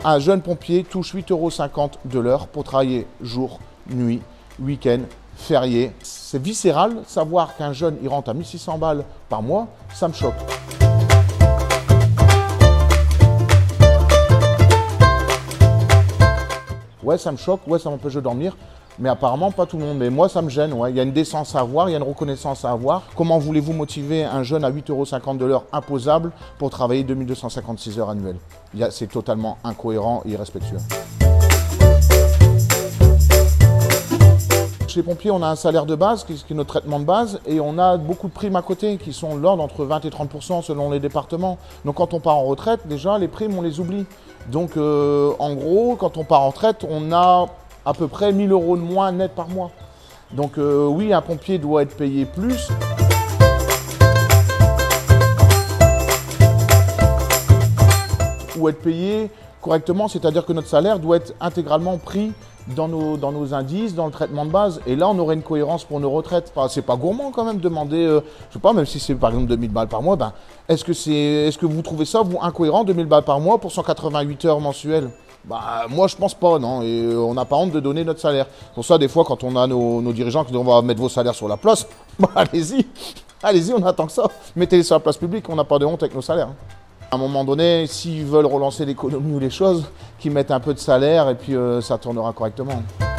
Un jeune pompier touche 8,50 € de l'heure pour travailler jour, nuit, week-end, férié. C'est viscéral, savoir qu'un jeune il rentre à 1600 balles par mois, ça me choque. Ouais, ça me choque, ouais, ça m'empêche de dormir. Mais apparemment, pas tout le monde. Mais moi, ça me gêne. Ouais. Il y a une décence à avoir, il y a une reconnaissance à avoir. Comment voulez-vous motiver un jeune à 8,50 € de l'heure imposable pour travailler 2256 heures annuelles? C'est totalement incohérent et irrespectueux. Chez les pompiers, on a un salaire de base, qui est notre traitement de base, et on a beaucoup de primes à côté, qui sont de l'ordre entre 20 et 30 % selon les départements. Donc quand on part en retraite, déjà, les primes, on les oublie. Donc en gros, quand on part en retraite, on a à peu près 1 000 € de moins net par mois. Donc oui, un pompier doit être payé plus. Ou être payé correctement, c'est-à-dire que notre salaire doit être intégralement pris dans nos indices, dans le traitement de base. Et là, on aurait une cohérence pour nos retraites. Enfin, c'est pas gourmand quand même de demander, je sais pas, même si c'est par exemple 2000 balles par mois, ben, est-ce que vous trouvez ça, vous, incohérent, 2000 balles par mois pour 188 heures mensuelles? Bah, moi, je pense pas, non. Et on n'a pas honte de donner notre salaire. Pour ça, des fois, quand on a nos dirigeants qui disent on va mettre vos salaires sur la place, bah, allez-y. Allez-y, on attend que ça. Mettez-les sur la place publique, on n'a pas de honte avec nos salaires. À un moment donné, s'ils veulent relancer l'économie ou les choses, qu'ils mettent un peu de salaire et puis ça tournera correctement.